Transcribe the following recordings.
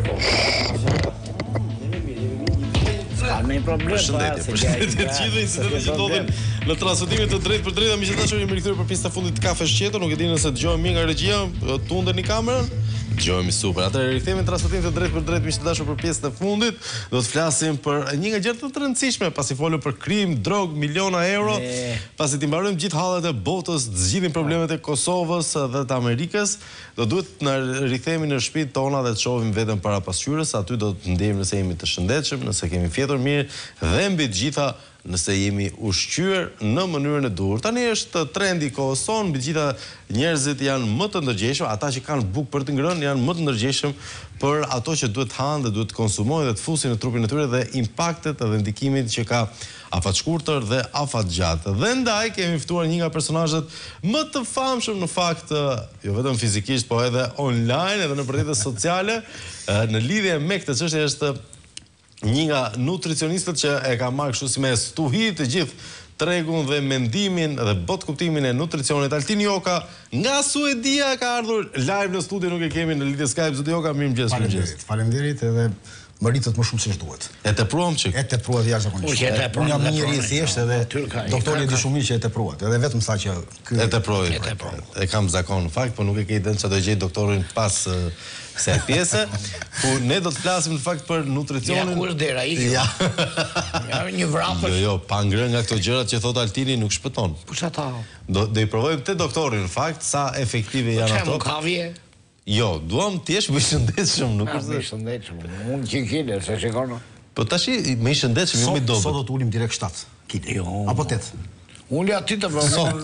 Me problem. Përshëndetje të gjithëve, incidentët që ndodhin në transmetimin të drejtë për drejtë, miqtë dashur, jemi rikthyer për pjesën e fundit të kafes qeto, nuk e dini nëse dëgjohemi mirë nga regjia, tundeni kamerën. Dëgjohemi super. Atëherë rikthehemi në transmetimin të drejtë për drejtë, miqtë dashur, për pjesën e fundit. Do të flasim për një nga gjërat të rëndësishme, pasi folëm për krim, drog, miliona euro, pasi ti mbarojmë gjithë hallet e botës, të zgjidhim problemet e Kosovës dhe të Amerikës, do duhet të na rikthehemi në shtëpitë tona dhe të shohim veten para pasqyrës, aty do të ndjejmë nëse jemi të shëndetshëm, nëse kemi fjetur mirë dhe mbi të gjitha nëse jemi ushqyer në mënyrën e duhur. Tani është trendi i kohës sonë, mbi të gjitha njerëzit janë më të ndërgjegjshëm, ata që kanë bukë për të ngrënë janë më të ndërgjegjshëm për ato që duhet hanë dhe duhet të konsumojnë dhe të fusin në trupin e tyre dhe impaktet dhe ndikimin që ka afat shkurtër dhe afat gjatë. Dhe ndaj kemi ftuar një nga personazhet më të famshëm në fakt, jo vetëm fizikisht, po edhe online edhe në rrjetet sociale, në lidhje me këtë çështje është një nga nutricionistët që e ka marrë kështu si me stuhi të gjithë tregun dhe mendimin dhe bot kuptimin e nutricionit. Altin Joka nga Suedia ka ardhur live në studio, nuk e kemi në lidhje Skype. Zoti Joka, mirëmëngjes. Faleminderit edhe më rritët më shumë se ç'duhet. E tepruam çik. E tepruat jashtëzakonisht. Unë jam njëri i thjeshtë edhe doktori di shumë mirë që e tepruat. Edhe vetëm tha që e teproi. E kam zakon në fakt, por nuk e ke idenë çfarë do gjej doktorin pas kësaj pjese, ku ne do të flasim në fakt për nutricionin. Ja, ku është dera iki? Ja. Ja, një vrapësh. Jo, pa ngrënë nga këto gjërat që thot Altini nuk shpëton. Po çata? Do i provojmë te doktori në fakt sa efektive janë ato. Çfarë kavje? Jo, duam të jesh më i shëndetshëm, nuk është. Më i shëndetshëm. Unë 100 kg, se shikon. Po tash më i shëndetshëm, jo më i dobët. Sot do të ulim direkt 7 kg. Jo. Apo 8. Unë aty të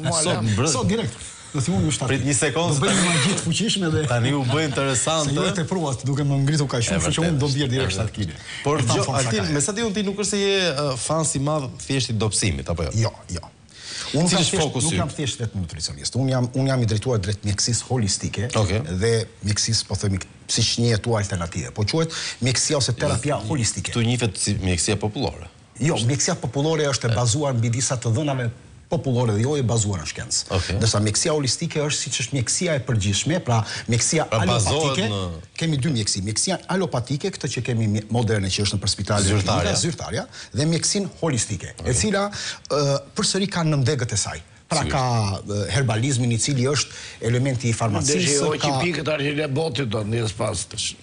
Sot direkt. Do të ulim 7. Prit një sekondë. Do bëjmë një gjithë fuqishme dhe tani u bë interesante. Se ju e tepruat duke më ngritur kaq shumë që unë do bjer direkt 7 kg. Por Altin, me sa di unë ti nuk është se je fan si madh thjesht i dobësimit apo jo? Jo. Unë nuk jam thjesht vetë nutricionist. Unë jam i drejtuar drejt mjekësisë holistike dhe mjekësisë, po themi, siç njihet tu alternative. Po quhet mjekësia ose terapia holistike. Tu njihet si mjekësia popullore. Jo, mjekësia popullore është e bazuar mbi disa të dhënave popullore dhe jo e bazuar në shkencë. Ndërsa mjekësia holistike është siç është mjekësia e përgjithshme, pra mjekësia alopatike. Kemi dy mjekësi, mjekësia alopatike, këtë që kemi moderne që është në spitalet zyrtarja, dhe mjekësinë holistike, e cila përsëri ka nëndegët e saj. Pra ka herbalizmin i cili është elementi i farmacisë. Jo që pikët arqile botit do ndjes pas.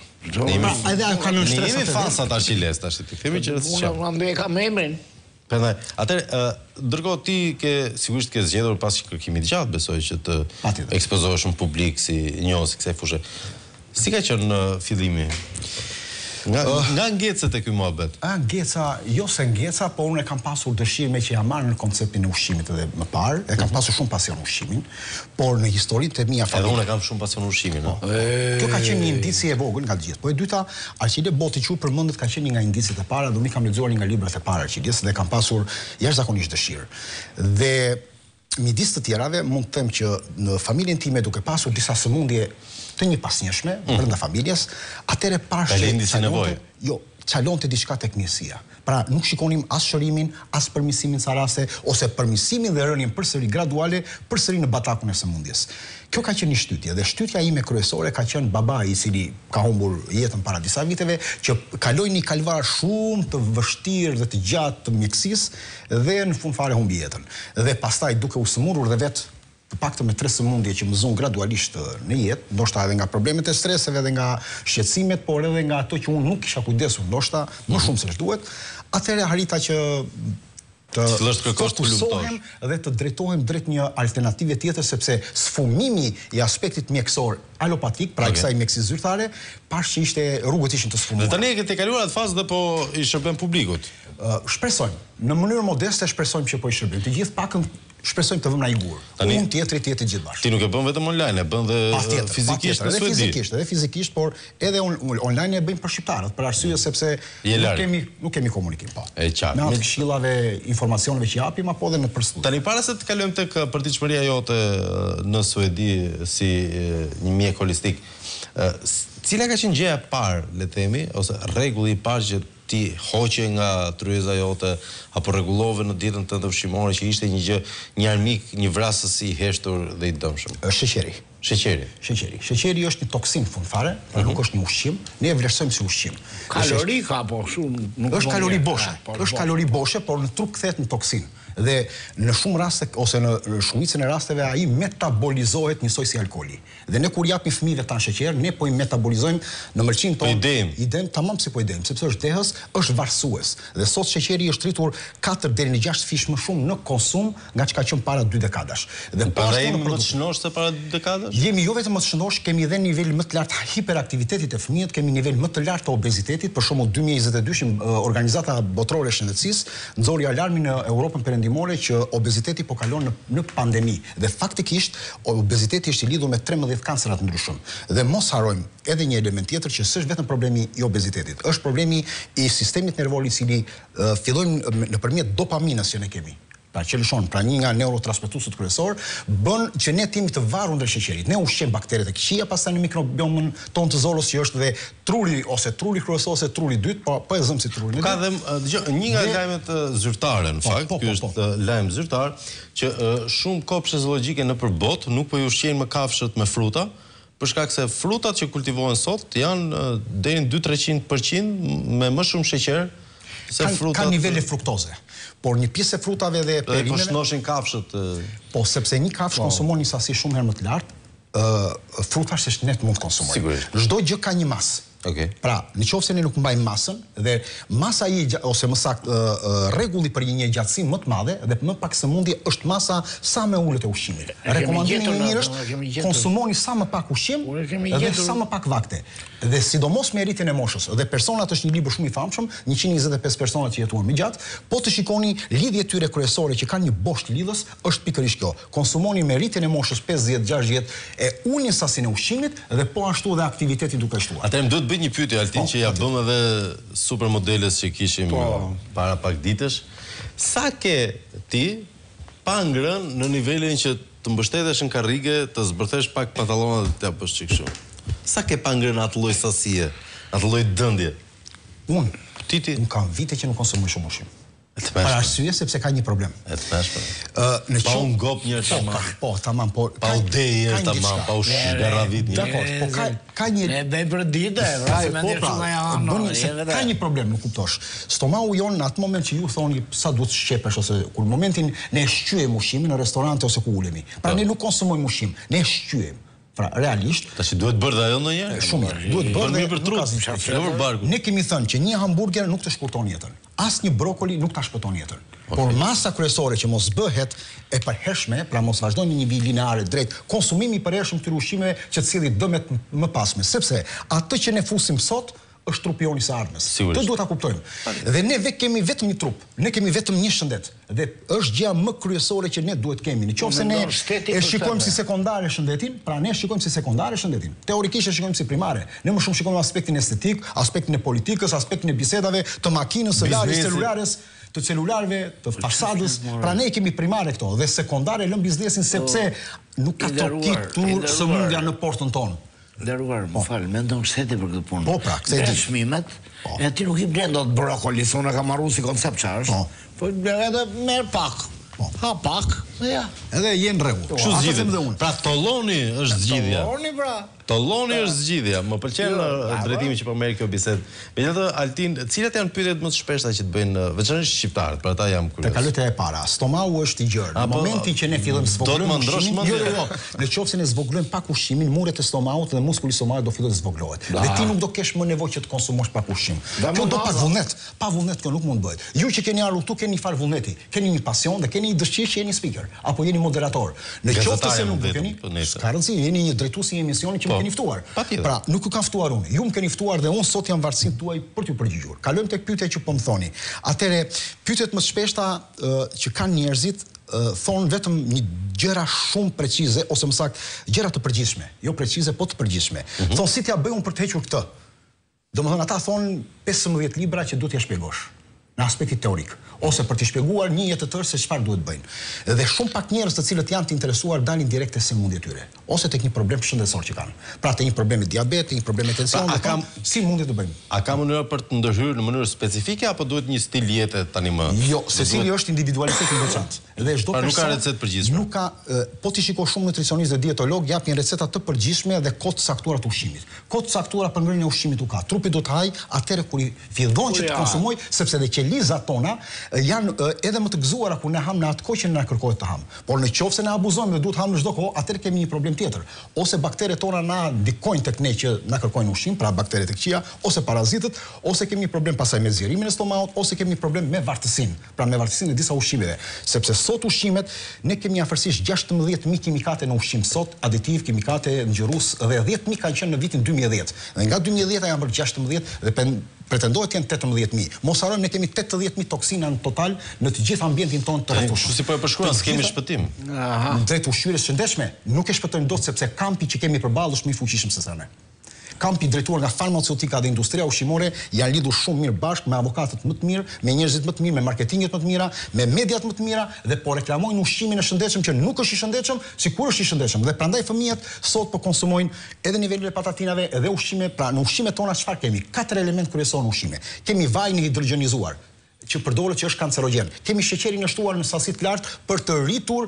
Edhe ajo ka në shtresat e vetë. Nimi fansat arqiles tash ti. Themi që unë e kam emrin. Prandaj, atëherë, ndërkohë ti sigurisht ke zgjedhur pas kërkimit gjatë, besoj që të ekspozohesh në publik si njohës i kësaj fushë. Si ka qenë fillimi? Nga ngecët e ky muhabet? Ngeca, jo se ngeca, po unë e kam pasur dëshirë me që jam marrë në konceptin e ushqimit edhe më parë, e kam pasur shumë pasion ushqimin, por në historitë e mia familje. Edhe unë e kam shumë pasion ushqimin, no? Kjo ka qenë një indici e vogël nga të gjithë. Po e dyta, Arqile Boti që përmendet ka qenë një nga indicit e para, dhe unë kam lexuar një nga librat e para Arqiles dhe kam pasur jashtëzakonisht dëshirë. Dhe midis të tjerave mund të them që në familjen time duke pasur disa sëmundje të një pasnjëshme brenda familjes, atëre çalonte diçka tek mjësia. Pra nuk shikonim as shërimin, as përmirësimin ca raste, ose përmirësimin dhe rënien përsëri graduale, përsëri në batakun e sëmundjes. Kjo ka qenë një shtytje, dhe shtytja ime kryesore ka qenë babai, i cili ka humbur jetën para disa viteve, që kaloi një kalvar shumë të vështirë dhe të gjatë të mjekësisë dhe në fund fare humbi jetën. Dhe pastaj duke u sëmurur dhe vetë të paktën me 3 sëmundje që më zon gradualisht në jetë, ndoshta edhe nga problemet e streseve dhe nga shqetësimet, por edhe nga ato që unë nuk kisha kujdesur, ndoshta më shumë se ç'duhet, atëherë harita që të fokusohem dhe të drejtohem drejt një alternative tjetër, sepse sfumimi i aspektit mjekësor alopatik, pra kësaj mjekësisë zyrtare, pash që rrugët ishin të sfumuara. Dhe tani e ke kaluar atë fazë dhe po i shërben publikut. Shpresojmë, në mënyrë modeste shpresojmë që po i shërbejmë. Të gjithë pakën shpresojmë të vëmë na i gur. Unë tjetri të gjithë bashkë. Ti nuk e bën vetëm online, e bën dhe fizikisht në Suedi. Edhe fizikisht, por edhe online e bëjmë për shqiptarët, për arsye sepse nuk kemi komunikim pa. E qartë. Me atë këshillave, informacioneve që japim apo edhe në përstudje. Tani para se të kalojmë tek përditshmëria jote në Suedi si një mjek holistik, cila ka qenë gjëja e parë, le të themi, ose rregulli i parë që ti hoqe nga tryeza jote apo rregullove në dietën tënde ushqimore që ishte një gjë, një armik, një vrasës i heshtur dhe i dëmshëm? Sheqeri. Sheqeri. Sheqeri është një toksin fund fare, nuk është një ushqim, ne e vlerësojmë si ushqim. Kalori ka, po shumë nuk është kalori boshe. Është kalori boshe, por në trup kthehet në toksin. Dhe në shumë raste ose në shumicën e rasteve ai metabolizohet njësoj si alkooli. Dhe ne kur japim fëmijëve tan sheqer, ne po i metabolizojmë në mërçin tonë. Idem tamam si po idem, sepse është dehës, është varësues. Dhe sot sheqeri është rritur 4 deri në 6 fish më shumë në konsum nga çka qenë para 2 dekadash. Dhe po ashtu në më të shënosh se para 2 dekadash? Jemi jo vetëm më të shënosh, kemi edhe nivel më të lartë hiperaktivitetit të fëmijët, kemi nivel më të lartë të obezitetit. Për shembull 2022 Organizata Botërore e Shëndetësisë nxori alarmin në Europën Perëndimore që obeziteti po kalon në pandemi. Dhe faktikisht obeziteti është i lidhur me 13 kancera të ndryshëm. Dhe mos harrojmë edhe një element tjetër që s'është vetëm problemi i obezitetit, është problemi i sistemit nervor i cili fillojnë nëpërmjet dopaminës që ne kemi. Pra që lëshon, pra një nga neurotransmetuesit kryesor, bën që ne timi të varur ndër sheqerit. Ne ushqejmë bakteret e këqija pastaj në mikrobiomën tonë të zorës që është dhe truri ose truri kryesor ose truri dytë, po e zëm si truri. Ka dhe një nga lajmet zyrtare në fakt, ky është lajm zyrtar që shumë kopshte zoologjike nëpër botë nuk po i ushqejnë më kafshët me fruta, për shkak se frutat që kultivohen sot janë deri në 2-300% me më shumë sheqer se frutat. Ka nivele fruktoze. Por një pjesë e frutave dhe perimeve... Po shnoshin kafshët... Po, sepse një kafsh konsumon një sasi shumë herë më të lartë, frutash është ne të mund të konsumojmë. Sigurisht. Çdo gjë ka një masë. Pra, nëse ne nuk mbajmë masën dhe masa ose më saktë rregulli për një gjatësi më të madhe dhe më pak sëmundje është masa sa më ulët e ushqimit. Rekomandimi i mirë është konsumoni sa më pak ushqim dhe sa më pak vakte. Dhe sidomos me rritjen e moshës. Dhe personat është një libër shumë i famshëm, 125 persona që jetuan më gjatë, po të shikoni lidhjet tyre kryesore që kanë një boshë lidhës, është pikërisht kjo. Konsumoni me rritjen e moshës 50-60 e ulni sasinë e ushqimit dhe po ashtu edhe aktivitetin duke shtuar. Atëherë duhet bëj një pyetje Altin që ja bëm edhe supermodeles që kishim para pak ditësh. Sa ke ti pa ngrënë në nivelin që të mbështetesh në karrige, të zbërthesh pak pantallonat dhe të bësh çik kështu? Sa ke pa ngrënë atë lloj sasie, atë lloj dëndje? Unë kam vite që nuk konsumoj shumë ushqim. Para arsye sepse ka një problem. E të peshme. Pa unë gop një tamam. Po, tamam, po... Pa u deje tamam, pa u shgaravit një. Dakor, po ka një... Ne bëj për dite, ka një problem, nuk kuptosh. Stomau jonë në atë moment që ju thoni sa duhet shqepesh, ose kur në momentin ne shqyem ushqimin në restorante ose ku ulemi. Pra ne nuk konsumojmë ushqim, ne shqyem. Pra, realisht... Tash duhet bërë dhe ajo ndonjëherë? Shumë mirë. Duhet bërë dhe... për trup, ne kemi thënë që një hamburger nuk të shkurton jetën. Asnjë brokoli nuk ta shpëton jetën. Por masa kryesore që mos bëhet e përhershme, pra mos vazhdojmë në një vijë lineare drejt konsumimi i përhershëm këtyre ushqimeve që të sillit dëmet më pasme, sepse atë që ne fusim sot është trupi jonë i së ardhmes. Të duhet ta kuptojmë. Dhe ne kemi vetëm një trup, ne kemi vetëm një shëndet. Dhe është gjëja më kryesore që ne duhet kemi. Nëse ne e shikojmë si sekondare shëndetin, pra ne shikojmë si sekondare shëndetin. Teorikisht e shikojmë si primare. Ne më shumë shikojmë aspektin estetik, aspektin e politikës, aspektin e bisedave, të makinës, së larjes, celulares, të celularëve, të fasadës. Pra ne kemi primare këto dhe sekondare lëm biznesin sepse nuk ka tokitur sëmundja në portën tonë. Nderuar, më falë, mendon shteti për këtë punë. Po, pra, këtë çmimet, e ti nuk i blen dot brokoli, thonë ka marrë si koncept çfarë është. Po edhe merr pak. Ha pak, ja. Edhe je në rregull. Kështu zgjidhet. Pra tolloni është zgjidhja. Tolloni pra. Tolloni është zgjidhja. Më pëlqen drejtimi që po merr kjo bisedë. Megjithatë, Altin, cilat janë pyetjet më të shpeshta që të bëjnë veçanërisht shqiptarët? Për ata jam kurioz. Të kalojë e para. Stomau është i gjerë. Në momentin që ne fillojmë zvoglojmë ushqimin, jo. Në qoftë se ne zvoglojmë pak ushqimin, muret e stomaut dhe muskuli i stomaut do fillojë të zvoglohet. Dhe ti nuk do kesh më nevojë që të konsumosh pak ushqim. Kjo do pak vullnet. Pa vullnet kjo nuk mund bëhet. Ju që keni ardhur këtu keni një far vullneti, keni një pasion dhe keni një dëshirë që jeni speaker apo jeni moderator. Në qoftë se nuk keni, ka rëndësi, jeni një drejtues i emisionit që më keni ftuar. Pra, nuk u kam ftuar unë. Ju më keni ftuar dhe unë sot jam varësinë tuaj për t'ju përgjigjur. Kalojmë tek pyetja që po më thoni. Atëre, pyetjet më të shpeshta që kanë njerëzit thonë vetëm një gjëra shumë precize ose më saktë gjëra të përgjithshme, jo precize, po të përgjithshme. Thonë si t'ja bëj unë për të hequr këtë. Domethënë ata thonë 15 libra që duhet t'ja shpjegosh. në aspektin teorik, ose për t'i shpjeguar një jetë të tërë se çfarë duhet bëjnë. Dhe shumë pak njerëz të cilët janë të interesuar dalin direkt te sëmundjet e tyre, ose tek një problem shëndetësor që kanë. Pra te një problem me diabet, një problem me tension, si mundjet të bëjmë? A ka mënyra për të ndërhyrë në mënyrë specifike apo duhet një stil jete tani më? Jo, secili është individualiteti i veçantë. Dhe çdo person nuk ka recetë përgjithshme. Nuk ka, po ti shikosh shumë nutricionistë dhe dietolog japin receta të përgjithshme dhe kohë të caktuara të ushqimit. Kohë të caktuara për ngrirjen e ushqimit u ka. Trupi do të haj atëherë kur i fillon që të konsumoj, sepse dhe qelizat tona janë edhe më të gëzuara kur ne ham në atë kohë që na kërkohet të ham. Por në qoftë se ne abuzojmë dhe duhet ham në çdo kohë, atëherë kemi një problem tjetër. Ose bakteret tona na ndikojnë tek ne që na kërkojnë ushqim, pra bakteret e këqija, ose parazitët, ose kemi një problem pasaj me zgjerimin e stomakut, ose kemi një problem me vartësinë. Pra me vartësinë e disa ushqimeve, sepse sot ushqimet ne kemi afërsisht 16.000 kimikate në ushqim sot, aditiv, kimikate, ngjyrus dhe 10.000 kanë qenë në vitin 2010. Dhe nga 2010 janë bërë 16 dhe pretendohet të jenë 18.000. Mos harrojmë ne kemi 80.000 toksina në total në të gjithë ambientin tonë të rrethuar. Kështu si po e përshkruan, s'kemi shpëtim. Në drejt ushqyerjes shëndetshme nuk e shpëtojmë dot sepse kampi që kemi përballë është më i fuqishëm se sa ne. Kampi drejtuar nga farmaceutika dhe industria ushqimore janë lidhur shumë mirë bashkë me avokatët më të mirë, me njerëzit më të mirë, me marketinget më të mira, me mediat më të mira dhe po reklamojnë ushqimin e shëndetshëm që nuk është i shëndetshëm, sikur është i shëndetshëm. Dhe prandaj fëmijët sot po konsumojnë edhe nivelin e patatinave, edhe ushqime, pra në ushqimet tona çfarë kemi? 4 elementë kryesorë në ushqime. Kemi vajin e hidrogenizuar, që përdoret që është kancerogjen. Kemi sheqerin e shtuar në sasi të lartë për të rritur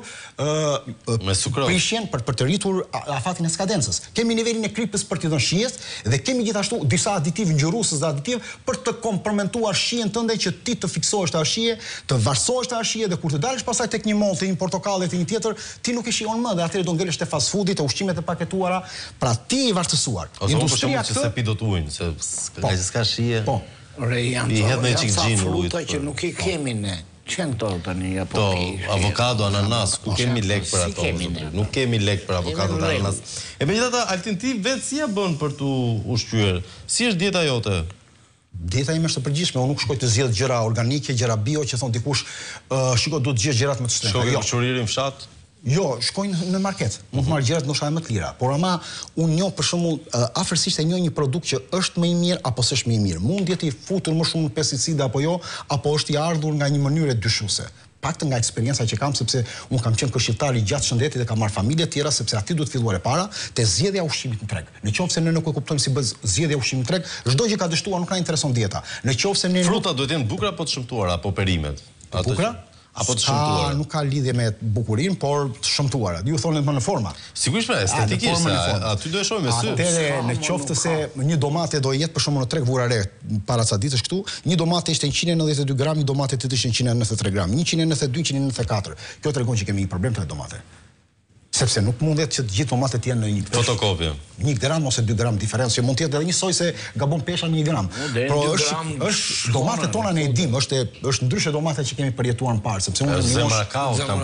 me sukrozë, prishjen, për të rritur afatin e skadencës. Kemi nivelin e kripës për t'i dhënë shijes dhe kemi gjithashtu disa aditiv ngjyrusës dhe aditiv për të kompromentuar shijen tënde që ti të fiksohesh te shije, të varsohesh te shije dhe kur të dalësh pasaj tek një mollë, te një portokalli, te një tjetër, ti nuk e shijon më dhe atëherë do ngelesh te fast foodi, te ushqimet e paketuara, pra ti i vartësuar. Industria këtë se pi do të ujin, se s'ka shije. Po. Janë fruta që nuk i kemi ne. Qenë to tani apo avokado, ananas, ku kemi lek për ato? Nuk kemi lek për avokado dhe ananas. E megjithatë, Altin, ti vetë si ja bën për tu ushqyer? Si është dieta jote? Dieta ime është e përgjithshme, unë nuk shkoj të zgjedh gjëra organike, gjëra bio që thon dikush, shiko duhet të gjesh gjërat më të shtrenjta. Shkoj në quririn në fshat? Jo, shkojnë në market, mund të marrë gjërat ndoshta më të lira, por ama unë njoh për shembull afërsisht e njoh një produkt që është më i mirë apo s'është më i mirë. Mund jetë i futur më shumë në pesticide apo jo, apo është i ardhur nga një mënyrë dyshuese. Paktën nga eksperienca që kam, sepse unë kam qenë këshilltar i gjatë shëndetit dhe kam marrë familje të tjera, sepse aty duhet filluar e para te zgjedhja e ushqimit në treg. Nëse ne nuk e kuptojmë si bëhet zgjedhja e ushqimit në treg, çdo gjë ka dështuar nuk na intereson dieta. Nëse ne fruta duhet të jenë bukura apo të shëmtuara apo perimet? Bukura? Apo të shëmtuara? Nuk ka lidhje me bukurinë, por të shëmtuara. Ju thonë më në forma. Sigurisht, estetikisht, aty do e shohim me sy. Atëherë, në qoftë se një domate do jetë për shembull në treg vura re para ca ditësh këtu, një domate ishte 192 gram, një domate tjetër ishte 193 gram, 192, 194. Kjo tregon që kemi një problem te domate. Sepse nuk mundet që të gjithë domatet jenë në një fotokopje. 1 gram ose 2 gram diferencë, mund të jetë edhe njësoj se gabon pesha në 1 gram. Por është domatet tona ne e dim, është ndryshe domatet që kemi përjetuar më parë, sepse unë zemrakau kam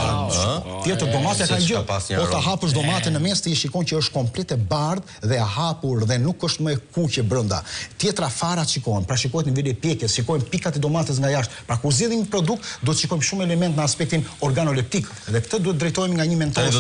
kopar. Tjetër domate ka gjë. Po ta hapësh domate në mes ti e shikon që është komplet e bardhë dhe e hapur dhe nuk është më e kuqe brenda. Tjetra farat shikohen, pra shikohet niveli i pjekjes, shikojmë pikat e domates nga jashtë. Pra kur zgjedhim një produkt, do të shikojmë shumë element në aspektin organoleptik dhe këtë duhet drejtohemi nga një mentor.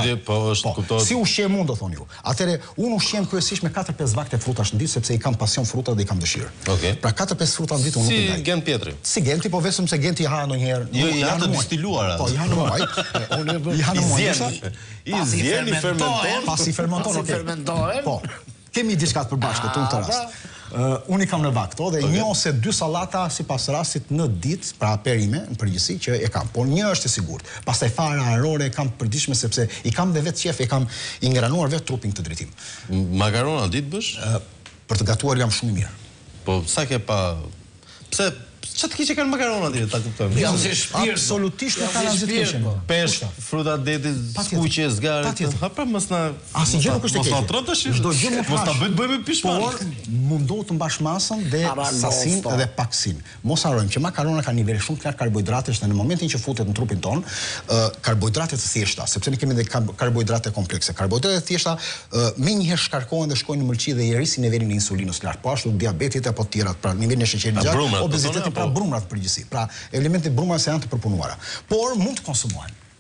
Si ushqim mund, do thonë ju. Atëre, unë ushqem kryesisht me 4-5 vakte frutash në ditë, sepse i kam pasion fruta dhe i kam dëshirë. Pra 4-5 fruta në ditë unë nuk i ndaj. Si Gent Pietri? Si Genti, po vetëm se Genti i ha ndonjëherë. Jo, janë të distiluara. Po, janë në muaj. I ha në muaj. I zjen, i fermenton. Pas i fermenton. Po, kemi diçka të përbashkët në këtë rast. Unë i kam në vakto dhe një ose 2 sallata sipas rastit në ditë, pra perime në përgjithësi që e kam, por një është e sigurt. Pastaj fara arore kam përditshme sepse i kam dhe vetë qef, e kam i ngranuar vetë trupin këtë drejtim. Makarona ditë bësh? Për të gatuar jam shumë i mirë. Po sa ke pa pse çfarë të kishe kanë makarona ti ta kuptojmë? Janë si shpirt. Absolutisht nuk kanë asgjë të keqe. Peshk, fruta deti, skuqe, zgarë. Ha pra mos na asnjë gjë nuk është e keqe. Mos na trot tash. Çdo gjë mos ta bëjmë pishman. Por mundohu të mbash masën dhe sasinë dhe paksin. Mos harrojmë që makarona ka nivele shumë të lartë karbohidratesh dhe në momentin që futet në trupin ton, karbohidratet të thjeshta, sepse ne kemi edhe karbohidrate komplekse. Karbohidratet të thjeshta menjëherë shkarkohen dhe shkojnë në mëlçi dhe i rrisin nivelin e insulinës lart. Po ashtu diabetit apo të tjerat, pra nivelin e sheqerit gjatë, obezitetin, pra brumrat përgjithësi. Pra elementet brumrase janë të përpunuara. Por mund të konsumohen.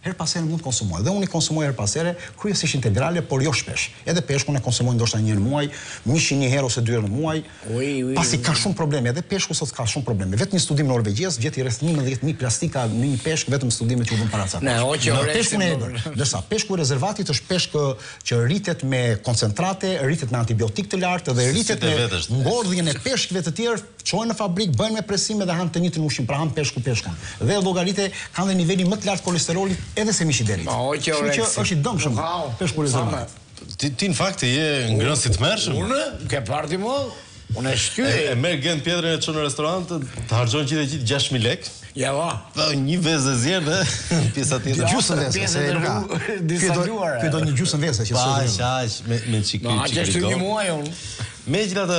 her pas here mund të konsumoj. Dhe unë i konsumoj her pas here, kryesisht integrale, por jo shpesh. Edhe peshkun e konsumoj ndoshta një herë në muaj, mishin një herë ose 2 herë në muaj. Pasi ka shumë probleme, edhe peshku sot ka shumë probleme. Vetëm një studim norvegjez gjeti rreth 11.000 plastika në një peshk, vetëm studimet që u bën para ca. Peshkun e egër. Ndërsa peshku i rezervatit është peshk që rritet me koncentrate, rritet me antibiotik të lartë dhe rritet me ngordhjen e peshkëve të tjerë, çojnë në fabrik, bëjnë me presim dhe hanë të njëjtin ushqim, pra hanë peshkun. Dhe llogaritë kanë dhe nivelin më të lartë kolesterolit edhe se mishi derit. Kështu që është i dëmshëm peshku rezervat. Ti në fakt je ngrënë si të mërshëm. Unë ke parti më? Unë e shtyj. E merr Gent Pjetrën e çon në restorant, të harxhon gjithë 6.000 lekë. Ja va. Një vezë zjerë dhe pjesa tjetër. Gjysmë vezë, se nuk ka. Ky do një gjysmë vezë që s'është. Me çik. No, a është një muaj unë. Megjithatë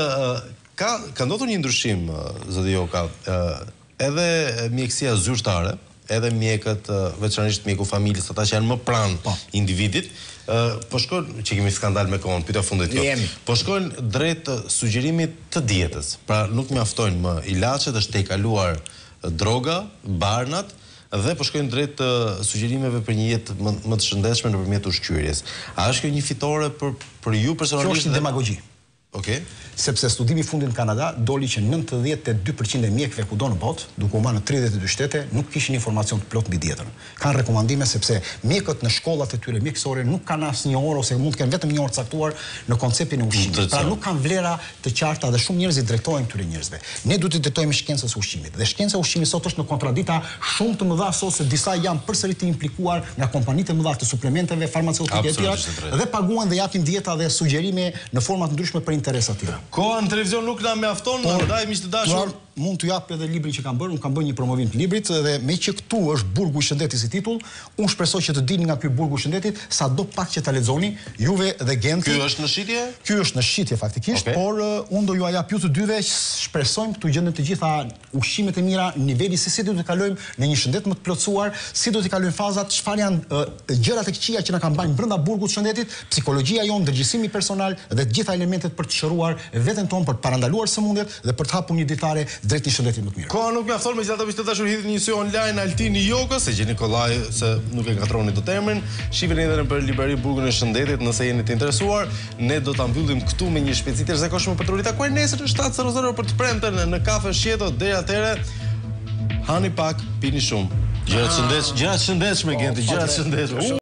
ka ndodhur një ndryshim, zoti Joka, edhe mjekësia zyrtare, edhe mjekët, veçanërisht mjeku familjes, ata që janë më pranë individit, po shkojnë, që kemi skandal me kohën, pyetja fundit jo. Po shkojnë drejt sugjerimit të dietës. Pra nuk mjaftojnë më ilaçet, është tejkaluar droga, barnat, dhe po shkojnë drejt sugjerimeve për një jetë më të shëndetshme nëpërmjet ushqyerjes. A është kjo një fitore për ju personalisht? Kjo është demagogji. Okej. Sepse studimi i fundit në Kanada doli që 92% e mjekëve kudo në botë, duke u marrë në 32 shtete, nuk kishin informacion të plot mbi dietën. Kanë rekomandime sepse mjekët në shkollat e tyre mjekësore nuk kanë asnjë orë ose mund të kenë vetëm një orë caktuar në konceptin e ushqimit. Pra nuk kanë vlera të qarta dhe shumë njerëz i drejtohen këtyre njerëzve. Ne duhet të drejtojmë shkencës së ushqimit. Dhe shkenca e ushqimit sot është në kontradikta shumë të mëdha sot se disa janë përsëri të implikuar nga kompanitë e mëdha të suplementeve farmaceutike të tjera dhe paguajnë dhe japin dieta dhe sugjerime në forma të ndryshme për interesa të tjera. Koha në televizion nuk na mjafton, ndaj miq të dashur. Mund t'ju jap edhe librin që kam bërë, unë kam bërë një promovim të librit dhe me që këtu është burgu i shëndetit si titull, unë shpresoj që të dini nga ky burgu i shëndetit sado pak që ta lexoni, juve dhe Genti. Ky është në shitje? Ky është në shitje faktikisht, por unë do ju jap ju të dyve, shpresojmë këtu gjendem të gjitha ushqimet e mira, niveli se si do të kalojmë në një shëndet më të plotësuar, si do të kalojmë fazat, çfarë janë gjërat e këqija që na kanë bërë brenda burgut të shëndetit, psikologjia jonë, ndërgjegjësimi personal dhe të gjitha elementet për të shëruar veten tonë, për të parandaluar sëmundjet dhe për të hapur një ditare drejt një shëndeti më të mirë. Koha nuk mjafton, megjithatë miq të dashur, hidhni një sy online Altini Jokës, se gjeni kollaj se nuk e ngatroni dot emrin. Shihni edhe në liberi Burgun e Shëndetit nëse jeni të interesuar. Ne do ta mbyllim këtu me një shpejtësi të zakonshme për të ritakuar nesër në 7:00 për të premten në kafe Shjeto. Deri atëherë hani pak, pini shumë. Gjëra të shëndetshme, Genti, gjëra të shëndetshme.